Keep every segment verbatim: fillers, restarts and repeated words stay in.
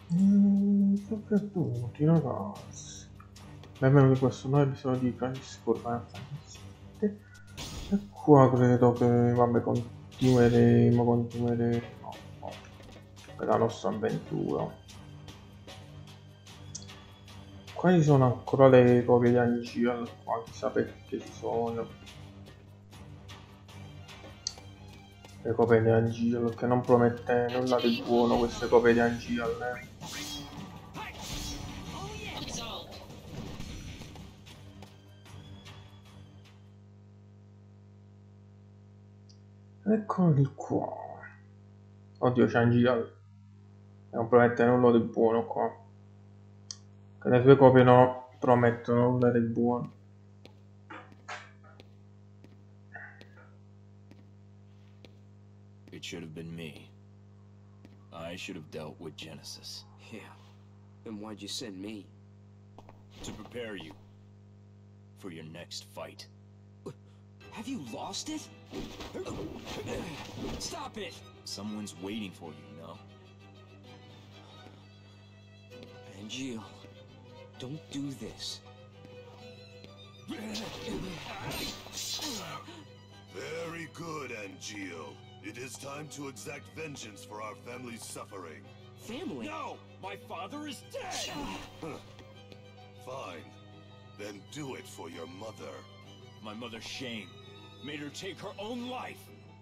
Mm, sono perduti, ragazzi. Benvenuti in questo nuovo episodio di Crisis Core Final Fantasy sette. E qua credo che, vabbè, continueremo, continueremo no, per la nostra avventura. Qua ci sono ancora le copie di Angel, qua chissà perché ci sono. Le copie di Angel, che non promette nulla di buono queste copie di Angel, eh. Eccoli qua. Oddio, c'è Angel. Non promette nulla di buono qua. Che le sue copie non promettono nulla di buono. It should have been me. I should have dealt with Genesis. Yeah. Then why'd you send me? To prepare you for your next fight. Have you lost it? Stop it! Someone's waiting for you, you know? Angeal, don't do this. Very good, Angeal. It is time to exact vengeance for our family's suffering. Family? No! My father is dead! Fine. Then do it for your mother. My mother's shame made her take her own life.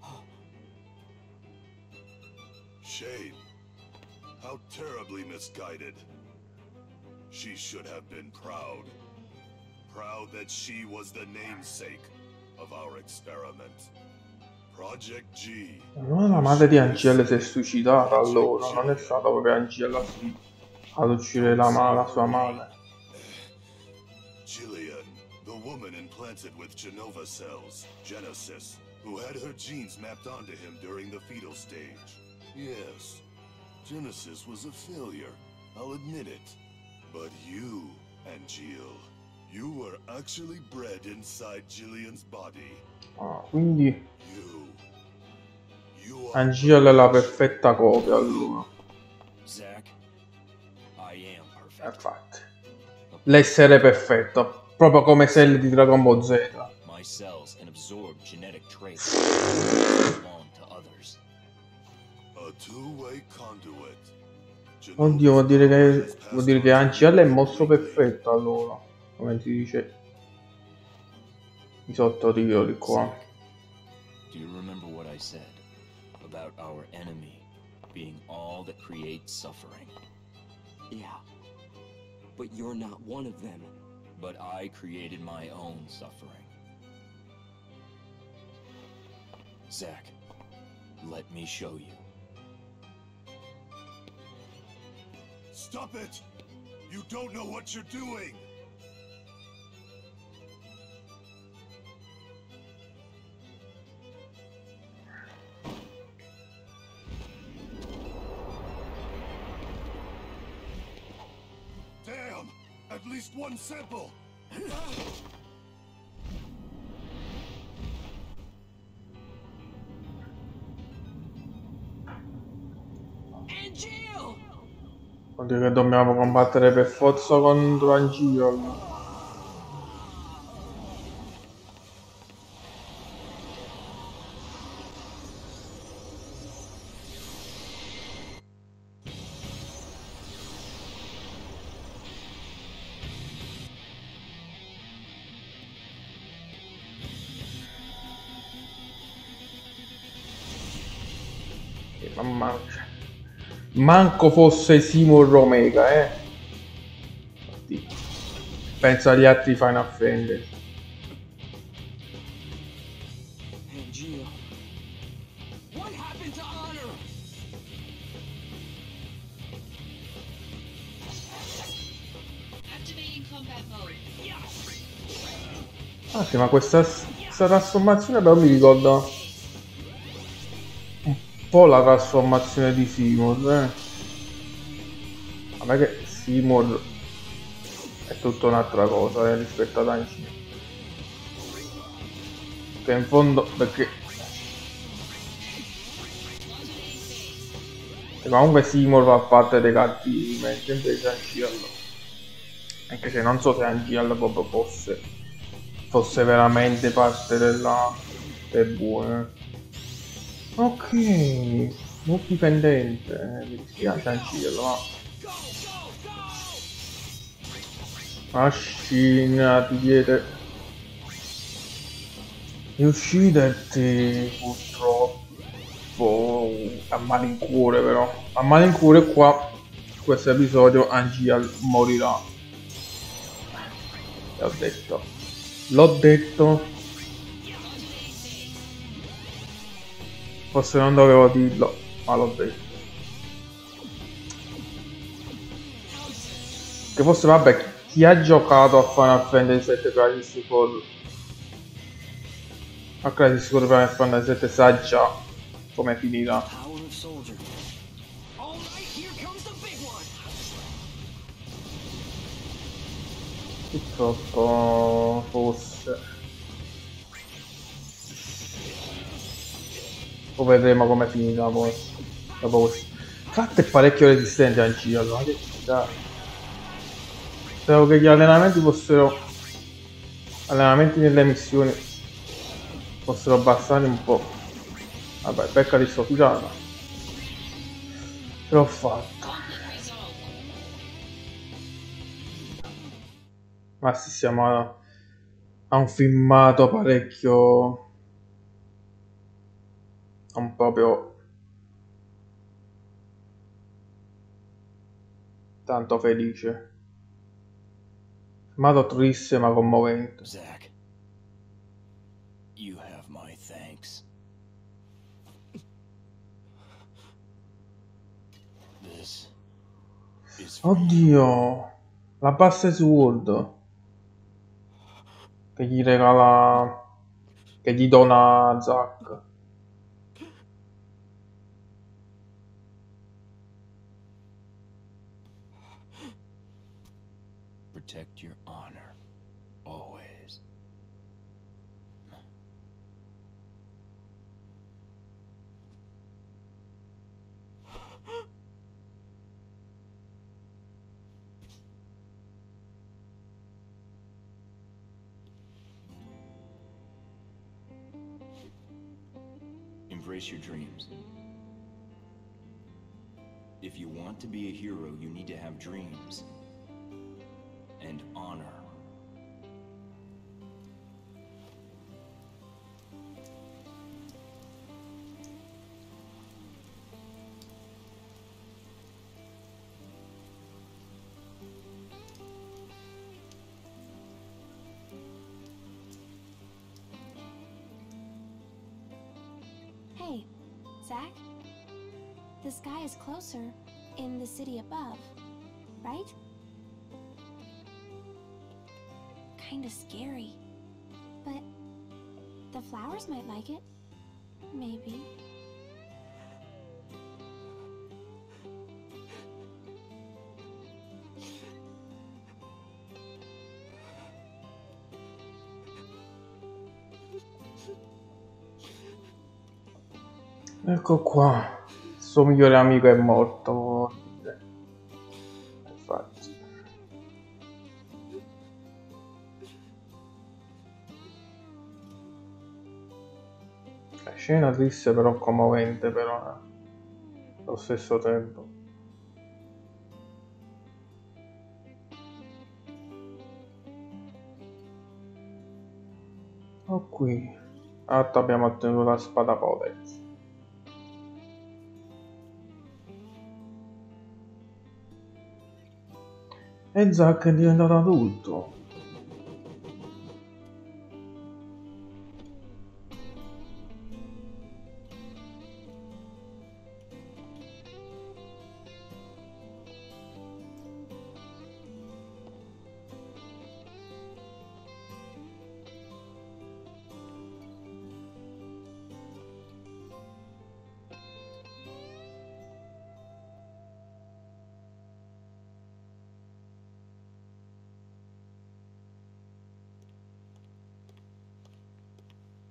Shame. How terribly misguided. She should have been proud. Proud that she was the namesake of our experiment. Project G. No, la madre di Angel si è suicidata allora, non è stata proprio Angela ad uccidere la, ma la sua madre. Jillian, the woman implanted with Genova cells, Genesis, who had her genes mapped onto him during the fetal stage. Yes, Genesis was a failure, I'll admit it. But you, Angeal, you were actually bred inside Jillian's body. Ah, quindi You. You are Angel è la perfetta copia allora. Zack, I am perfect. Infatti. L'essere perfetto, proprio come Cell di Dragon Ball Z. My cells can absorb genetic traits that belong to others. a two-way conduit. Oddio, vuol dire che vuol dire che Angel è il mostro perfetto allora, come si dice i sottotitoli qua. Zack, do you remember what I said about our enemy being all that creates suffering? Yeah. But you're not one of them. But I created my own suffering. Zack, let me show you. Stop it! You don't know what you're doing! Damn! At least one sample! Angeal! Vuol dire che dobbiamo combattere per forza contro Angel. Mamma mia. Manco fosse Seymour Omega, eh. Infatti, penso agli altri Final Fantasy. Angeal. What happened to honor? Activating combat mode. Ah sì, ma questa, questa trasformazione però mi ricorda un po' la trasformazione di Seymour, eh. Vabbè che Seymour è tutta un'altra cosa, eh, rispetto ad Angel. Che in fondo, perché E comunque Seymour fa parte dei cattivi, mentre invece Angial, anche se non so se Angial proprio fosse, fosse veramente parte della dei buoni. Ok, molto dipendente, mi dispiace Angial, ma... Machine ti chiede di ucciderti, purtroppo a malincuore però, a malincuore qua, questo episodio Angial morirà. L'ho detto, l'ho detto, forse non dovevo dirlo, ma l'ho detto. Che forse vabbè, chi ha giocato a Final Fantasy sette Crisis Core a Crisis Core Final Fantasy sette sa già come finirà. Purtroppo forse poi vedremo come finirà poi dopo questo. Infatti è parecchio resistente anch'io, allora che dai. Spero che gli allenamenti fossero allenamenti nelle missioni fossero bastare un po'. Vabbè, pecca di sto pirata, ce l'ho fatta. Ma sì, siamo a, a un filmato parecchio, non proprio tanto felice, filmato triste ma commovente. Zack, you have my thanks. This is for you. Oddio, la Bassa Sword che gli regala, che gli dona Zack. Protect your honor, always. Embrace your dreams. If you want to be a hero, you need to have dreams and honor. Hey, Zack? The sky is closer in the city above, right? Kinda scary. But the flowers might like it. Maybe. Ecco qua, il suo migliore amico è morto. Infatti. La scena triste però commovente però, eh, allo stesso tempo. Oh qui, Atto abbiamo ottenuto la spada Codex. E Zack è diventato adulto.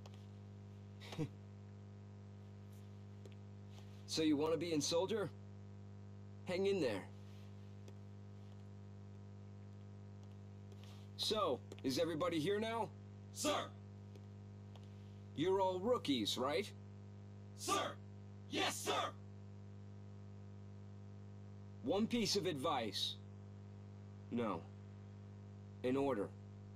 So you want to be in Soldier? Hang in there. So, is everybody here now? Sir! You're all rookies, right? Sir! Yes, sir! One piece of advice. No. In order.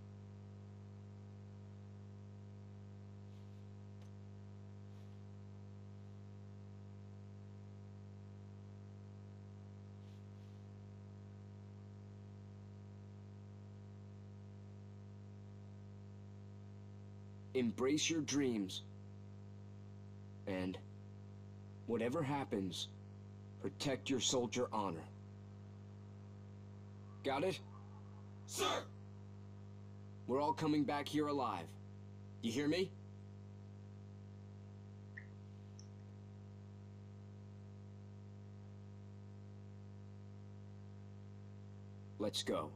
Embrace your dreams. And whatever happens, protect your soldier honor. Got it? Sir! We're all coming back here alive. You hear me? Let's go.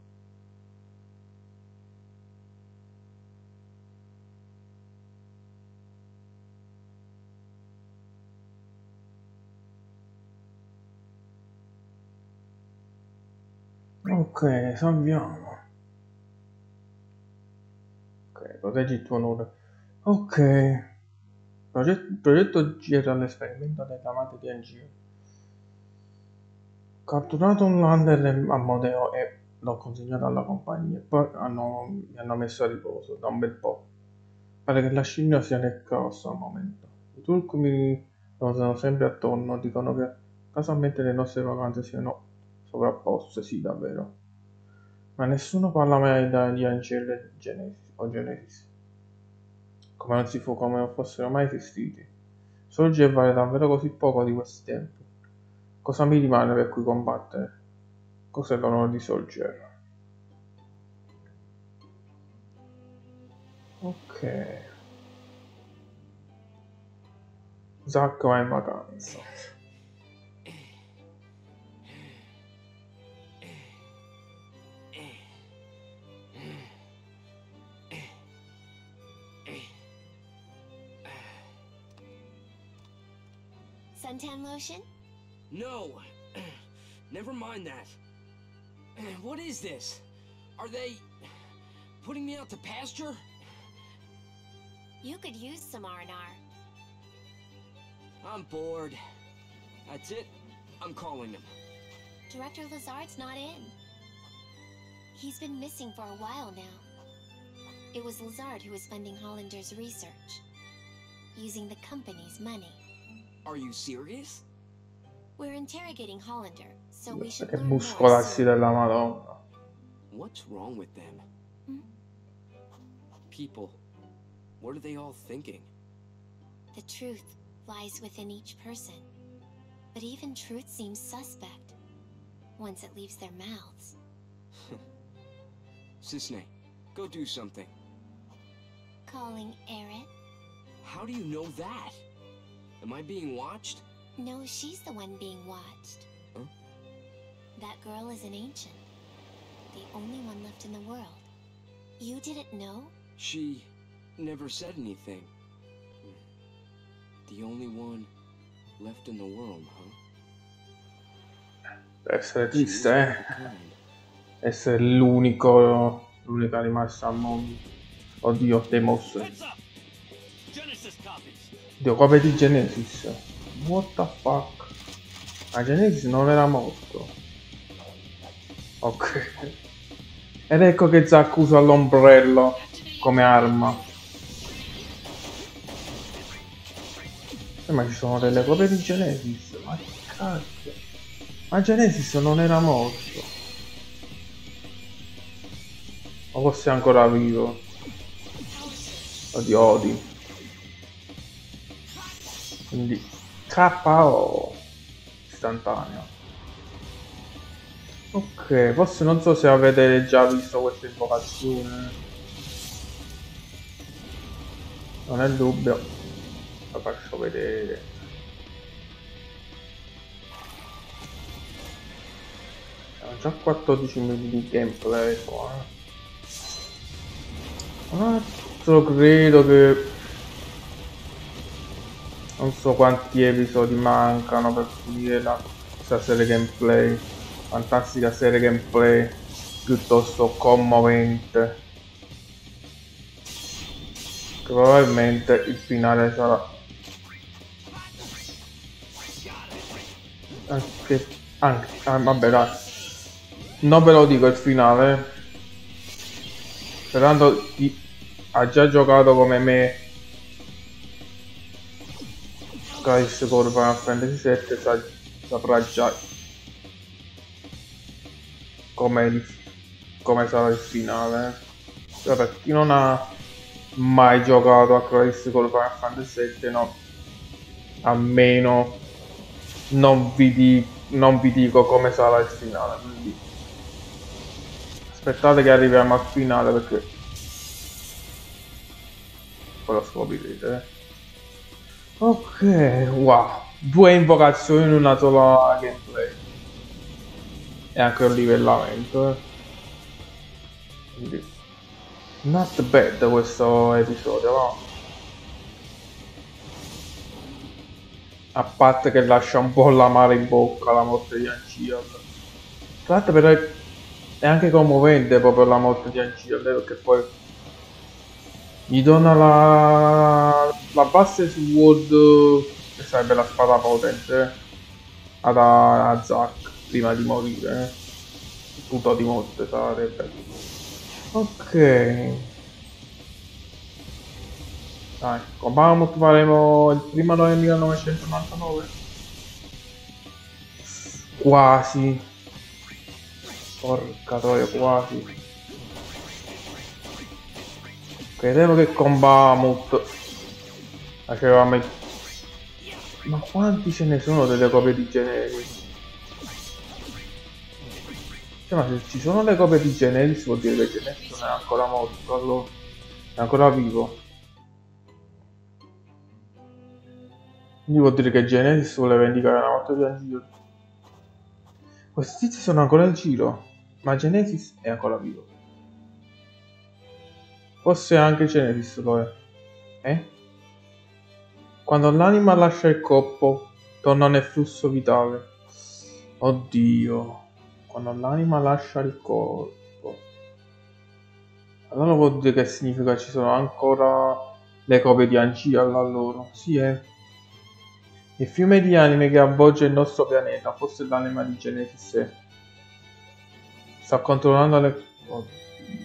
Ok, salviamo. Ok, proteggi il tuo onore. Ok. Progetto, progetto G R all'esperimento della materia in giro. Catturato un lander a Modeo e l'ho consegnato alla compagnia. Poi hanno, mi hanno messo a riposo da un bel po'. Pare che la scimmia sia nel caos al momento. I turchi mi rosano sempre attorno, dicono che casualmente le nostre vacanze siano sovrapposte, sì davvero. Ma nessuno parla mai da- di Angel Genesis o Genesis. Come non si fu, come non fossero mai esistiti. Soldier vale davvero così poco di questi tempi. Cosa mi rimane per cui combattere? Cos'è l'onore di Soldier? Ok. Zack va in vacanza. Suntan lotion? No. Never mind that. What is this? Are they putting me out to pasture? You could use some R and R. I'm bored. That's it. I'm calling him. Director Lazard's not in. He's been missing for a while now. It was Lazard who was funding Hollander's research, using the company's money. Are you serious? We're interrogating Hollander, so we should Che learn more muscolarsi soon. della Madonna. What's wrong with them? Hmm? People. What are they all thinking? The truth lies within each person. But even truth seems suspect once it leaves their mouths. Cisne, go do something. Calling Eret? How do you know that? Am I being watched? No, she's the one being watched. Huh? That girl is an ancient. The only one left in the world. You didn't know? She never said anything. The only one left in the world, huh? Deve essere She triste, was eh? one of a kind. Essere l'unico, l'unica rimasta al mondo. Oddio, Demos. Heads up! Genesis copies. Dio, copia di Genesis. What the fuck? Ma Genesis non era morto. Ok. Ed ecco che Zack usa l'ombrello come arma. Eh, ma ci sono delle copie di Genesis. Ma che cazzo? Ma Genesis non era morto. O forse è ancora vivo. Oddio, Odi. Quindi K O istantaneo. Ok, forse non so se avete già visto questa invocazione. Non è dubbio. La faccio vedere. Ho già quattordici minuti di gameplay qua. Un altro credo che non so quanti episodi mancano per finire la questa serie gameplay, fantastica serie gameplay, piuttosto commovente, che probabilmente il finale sarà anche, anche ah, vabbè dai, non ve lo dico il finale, sperando chi ha già giocato come me Crisis Core Final Fantasy sette sa, saprà già come, come sarà il finale. Cioè, per chi non ha mai giocato a Crisis Core Final Fantasy sette, no, almeno non vi, di, non vi dico come sarà il finale, quindi aspettate che arriviamo al finale perché poi lo scoprirete. eh. Ok, wow, due invocazioni in una sola gameplay e anche un livellamento, eh. Quindi not bad questo episodio, no? A parte che lascia un po' l'amaro in bocca la morte di Anchial. Tra l'altro però è, è anche commovente proprio la morte di Anchial, perché poi gli dona la, la base su World, che sarebbe la spada potente, ad a Zack prima di morire, eh. Il punto di morte sarebbe. Ok. Dai, con Bahamut faremo il primo novembre millenovecentonovantanove. Quasi. Porca troia, quasi. Credevo che con Bahamut facevamo il... Ma quanti ce ne sono delle copie di Genesis? Cioè, ma se ci sono le copie di Genesis vuol dire che Genesis non è ancora morto, allora è ancora vivo. Quindi vuol dire che Genesis vuole vendicare la morte di Anchial. Questi tizi sono ancora in giro, ma Genesis è ancora vivo. Forse anche Genesis lo è. Eh? Quando l'anima lascia il corpo, torna nel flusso vitale. Oddio. Quando l'anima lascia il corpo. Allora vuol dire che significa che ci sono ancora le copie di Anchial allora. Sì, eh. Il fiume di anime che avvolge il nostro pianeta, forse l'anima di Genesis è. Sta controllando le... Oddio.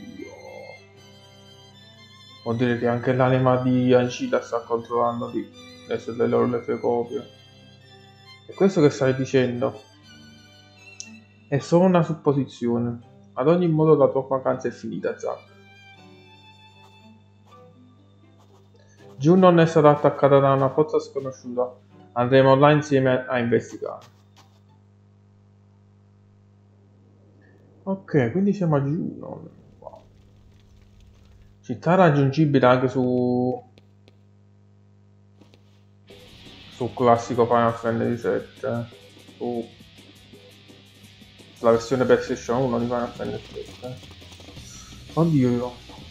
Vuol dire che anche l'anima di Anchial sta controllando di... le, le loro le sue copie. E questo che stai dicendo è solo una supposizione. Ad ogni modo la tua vacanza è finita, Zack. June non è stata attaccata da una forza sconosciuta. Andremo là insieme a investigare. Ok, quindi siamo a Juno. Wow. Città raggiungibile anche su... su classico Final Fantasy sette. Su... la versione PlayStation uno di Final Fantasy sette. Oddio.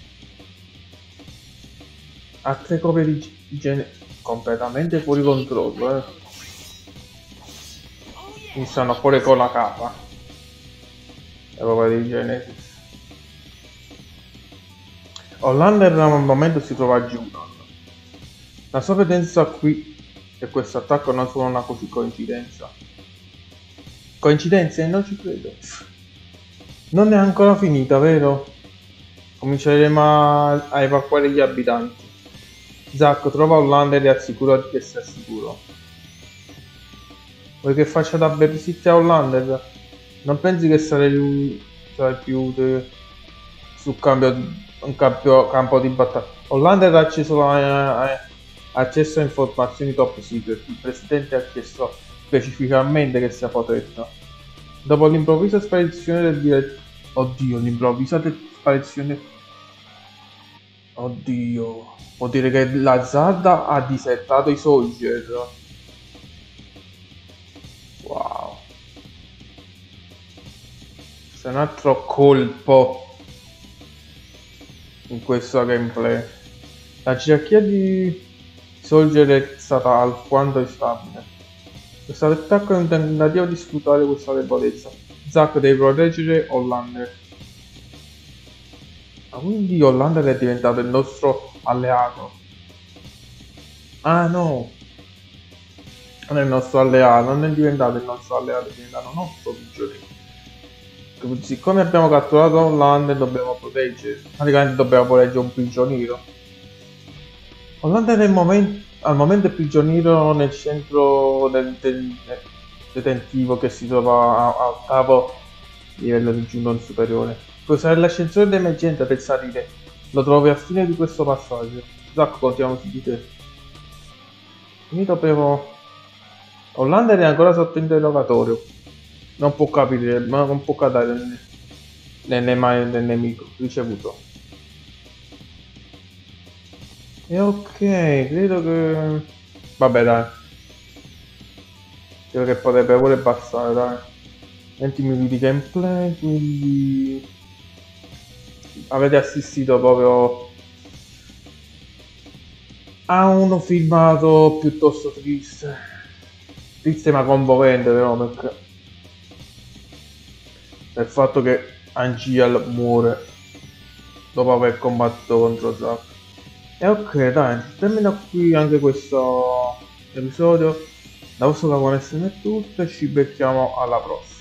Altre copie di genere completamente fuori controllo, eh. Mi stanno fuori con la capa. Le copie di Genesis. Hollander al momento si trova a Junon. La sua presenza qui e questo attacco non sono una così coincidenza. Coincidenze? Non ci credo. Non è ancora finita, vero? Cominceremo a, a evacuare gli abitanti. Zack, trova Hollander e assicurati che sia sicuro. Vuoi che faccia da babysitter a Hollander? Non pensi che sarei più utile sul cambio di, un cambio, campo di battaglia? Hollander ha acceso la, eh, accesso a informazioni top secret. Il presidente ha chiesto specificamente che sia protetta. Dopo l'improvvisa sparizione del direttore... Oddio, l'improvvisa sparizione... Oddio... Vuol dire che la Zarda ha disertato i soldier. Wow. C'è un altro colpo in questo gameplay. La gerarchia di soldier è stata alquanto instabile. Questo attacco è un tentativo di sfruttare questa debolezza. Zack deve proteggere Hollander. Ma quindi Hollander è diventato il nostro alleato. Ah no! Non è il nostro alleato, non è diventato il nostro alleato, è diventato nostro prigioniero. Siccome abbiamo catturato Hollander dobbiamo proteggere. Praticamente dobbiamo proteggere un prigioniero. Hollander è il momento, al momento è prigioniero nel centro del, del, del detentivo che si trova al capo livello di giunta superiore. Puoi usare l'ascensore d'emergenza per salire. Lo trovi a fine di questo passaggio. Zack, contiamo su di te. Quindi dobbiamo... Hollander è ancora sotto interrogatorio. Non può capire, ma non può cadere nelle, nelle mani del nemico ricevuto. E ok, credo che... Vabbè dai. Credo che potrebbe pure bastare, dai. venti minuti di gameplay, quindi... Avete assistito proprio a uno filmato piuttosto triste. Triste ma commovente però, perché... il fatto che Angeal muore dopo aver combattuto contro Zack. E ok dai, termina qui anche questo episodio. Da vostro Cavone è tutto e ci becchiamo alla prossima.